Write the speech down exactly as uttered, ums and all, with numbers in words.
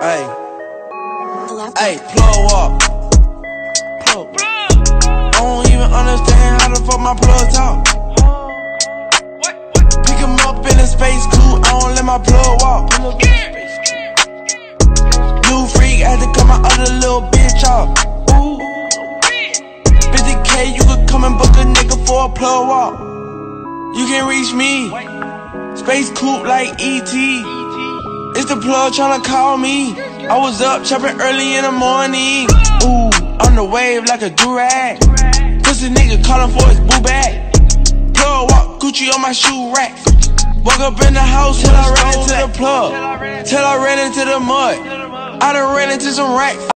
Hey, hey, plug up. Plug. I don't even understand how the fuck my plug talk. Pick him up in a space coupe, I don't let my plug walk. New freak, had to cut my other little bitch off. Ooh, fifty K, you could come and book a nigga for a plug walk. You can reach me, space coupe like E T It's the plug tryna call me. I was up chopping early in the morning. Ooh, on the wave like a durag. Pussy nigga calling for his boo bag. Plug walk, Gucci on my shoe rack. Woke up in the house till I ran into the plug. Till I ran into the mud. I done ran into some racks.